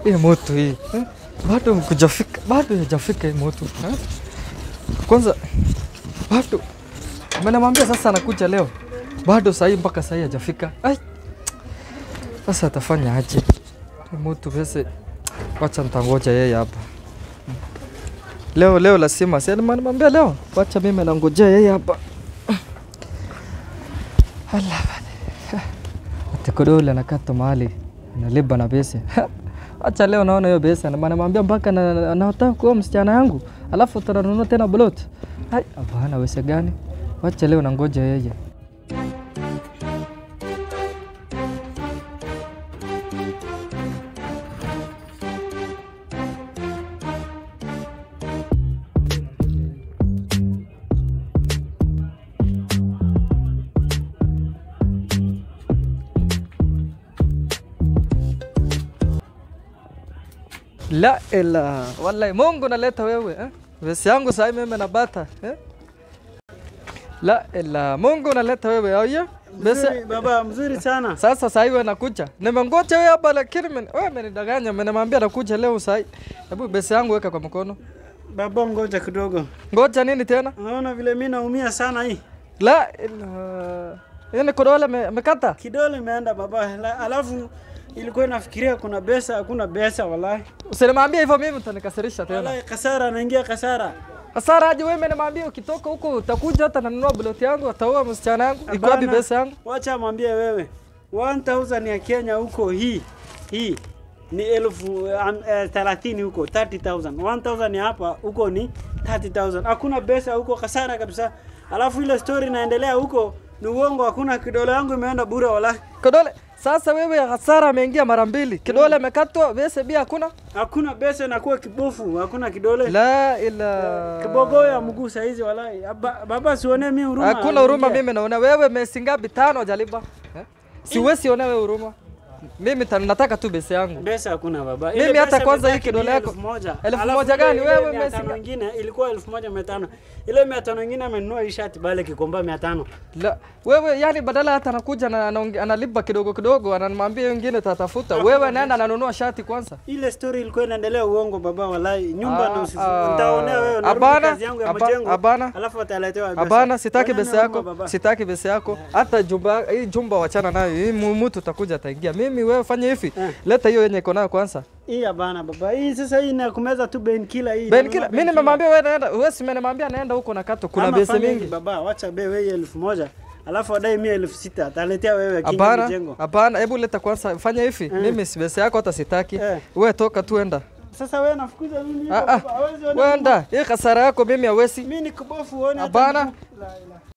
Hii moto hii. Bado hujafika, bado hajafika hii moto. Kwanza bado amenamwambia sasa anakuja leo. Bado sasa mpaka sasa hajafika. Ai. Sasa atafanya aje? Moto pesa. Wacha nitangoja yeye hapa. Leo lazima sasa nimwambia leo. Wacha mimi nangojea yeye hapa. Allah bana. Atakodola nakata mahali na liba na pesa. Acha leo naona hiyo pesa na namwambia mpaka nataka kuoa msichana yangu. Alafu tutanunua tena blot. Hai, hapana wewe gani? Wacha leo nangoja yeye. La ila wallahi Mungu naleta wewe Besi yangu sasa mimi nabata La ila Mungu naleta wewe haya besi baba mzuri sana. Sasa sasa wewe nakuja. Nimengoja wewe hapa lakini wewe umenidanganya, nimemwambia nakuja leo sasa. Hebu besi yangu weka kwa mkono. Baba ngoja kidogo. Ngoja nini tena? Unaona vile mimi naumia sana hii. La ila yani kidole mekata. Kidole imeenda baba. Alafu ilikuwa nafikiria kuna pesa, hakuna pesa wallahi. Usinimwambie hivyo mimi utanikasirisha tena. Wallahi kasara naingia kasara. Kasara aje wewe nimemwambia ukitoka huko utakuja hata nanunua bloti yangu, ataoa msichana yangu. Iko wapi pesa yangu? Wacha mwambie wewe. 1000 ya Kenya huko hii ni 1030 huko 30000. 1000 ya hapa huko ni 30000. Hakuna pesa huko, kasara kabisa. Alafu ile story inaendelea huko ni uongo, hakuna kidole yangu imeenda bure wallahi. Kidole sasa wewe hasara ameingia mara mbili. Kidole amekatwa, pesa pia hakuna? Hakuna pesa na kuwa kibofu, hakuna kidole. La ila kibogo ya mguu saizi wallahi. Baba sione mimi huruma. Hakuna huruma mimi naona wewe mesi ngapi 5 jaliba. Siwezi ona wewe huruma. Mimi nataka tu pesa yangu. Pesa hakuna baba. Mimi hata kwanza hii kidole yako 1000 gani wewe mesi nyingine ilikuwa 1500. Ile 500 nyingine amenunua hii shati bale kikomba 500. La wewe yani badala hata anakuja na analipa kidogo kidogo ananimwambia wengine tatafuta. Wewe naenda ananunua shati kwanza. Ile story ilikuwa inaendelea uongo baba wallahi. Nyumba na usifu. Nitaonea wewe na kazi yangu ya majengo. Alafu ataletewa pesa. Hapana sitaki pesa yako. Sitaki pesa yako. Hata hii jumba wachana nayo. Hii mtu utakuja ataingia. Mimi wewe fanya hivi. Leta hiyo yenye iko nayo kwanza. Hii bana baba. Hii sasa hii inakumeza tu Ben killer hii. Ben killer. Mimi nimemwambia wewe naenda. Wewe si nimemwambia naenda huko na kato. Kuna pesa mingi. Baba wacha be wewe 1000. Alafu adai 1600 ataletea wewe kinga mjengo. Hapana, hebu leta kwanza fanya hivi. Mimi si pesa yako hata sitaki. Wewe toka tu enda. Sasa wewe nafukuza mimi hawezi ona. Wewe enda. Hii hasara yako mimi hawezi. Mimi ni kibofu uone. Hapana.